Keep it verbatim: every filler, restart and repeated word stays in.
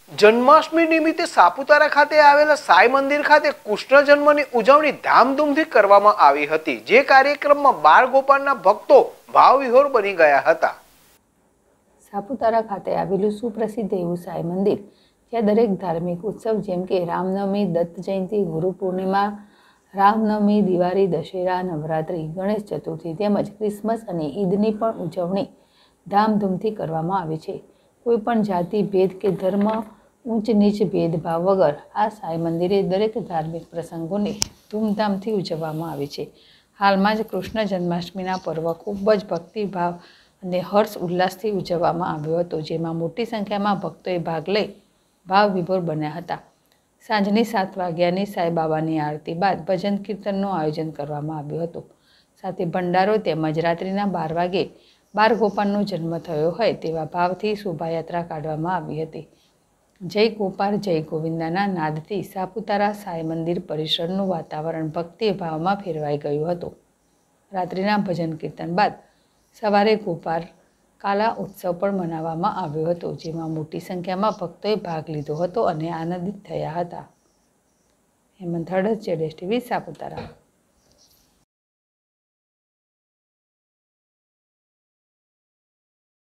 જન્માષ્ટમી નિમિત્તે સાપુતારા ખાતે આવેલા સાંઈ મંદિર ખાતે કૃષ્ણ જન્મની ઉજવણી ધામધૂમથી કરવામાં આવી હતી, જે કાર્યક્રમમાં બાળ ગોપાળના ભક્તો ભાવવિહોર બની ગયા હતા। સાપુતારા ખાતે આવેલું સુપ્રસિદ્ધ એવું સાંઈ મંદિર, જ્યાં દરેક ધાર્મિક ઉત્સવ જેમ કે રામનવમી, દત્ત જયંતિ, ગુરુ પૂર્ણિમા, રામનવમી, દિવાળી, દશેરા, નવરાત્રિ, ગણેશ ચતુર્થી તેમજ ક્રિસમસ અને ઈદની પણ ઉજવણી ધામધૂમથી કરવામાં આવે છે। કોઈ પણ જાતિ, ભેદ કે ધર્મ, ઊંચ નીચ ભેદભાવ વગર આ સાંઈ મંદિરે દરેક ધાર્મિક પ્રસંગોને ધૂમધામથી ઉજવવામાં આવે છે। હાલમાં જ કૃષ્ણ જન્માષ્ટમીના પર્વ ખૂબ જ ભક્તિભાવ અને હર્ષ ઉલ્લાસથી ઉજવવામાં આવ્યો હતો, જેમાં મોટી સંખ્યામાં ભક્તોએ ભાગ લઈ ભાવ વિભોર બન્યા હતા। સાંજની સાત વાગ્યાની સાંઈબાબાની આરતી બાદ ભજન કીર્તનનું આયોજન કરવામાં આવ્યું હતું, સાથે ભંડારો તેમજ રાત્રિના બાર વાગે બાળ ગોપાળનો જન્મ થયો હોય તેવા ભાવથી શોભાયાત્રા કાઢવામાં આવી હતી। જય ગોપાળ જય ગોવિંદાના નાદથી સાપુતારા સાંઈ મંદિર પરિસરનું વાતાવરણ ભક્તિભાવમાં ફેરવાઈ ગયું હતું। રાત્રિના ભજન કીર્તન બાદ સવારે ગોપાળ કાલા ઉત્સવ પણ મનાવવામાં આવ્યો હતો, જેમાં મોટી સંખ્યામાં ભક્તોએ ભાગ લીધો હતો અને આનંદિત થયા હતા। હેમંત હળદ, જેડેશ ટીવી, સાપુતારા।